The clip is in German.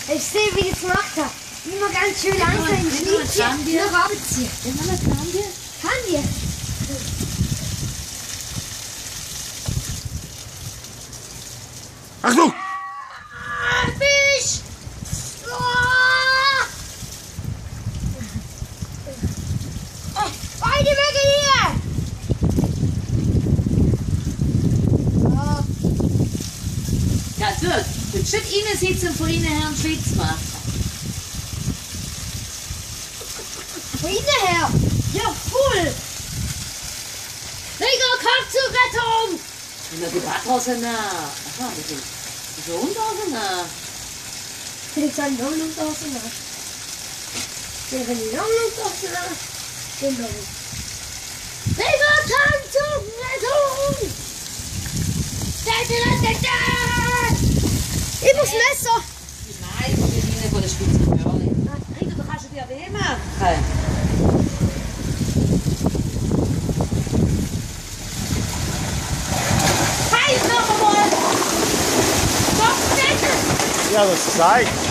Ich sehe, wie ich es gemacht habe. Immer ganz schön langsam in die Linie nach oben ziehen. Kann dir? Achtung! Fisch! Beide Wege hier! Ja, Dirk, du musst nicht innen sitzen und von innen her einen Schwitz machen. Von innen her? Ja, voll! Mega Kackzugattung! Na, die Badhose nach. Aha, das ist Unterhose nach. Ich sage noch Unterhose nach. Wenn ich noch Unterhose nach, dann noch nicht. Mega Kackzugattung! Ich muss Messer! Nein, ich bin innen von der Spitze Börli. Rita, du kannst dir weh machen. Halt noch einmal! Doch, Ja, das zeigt.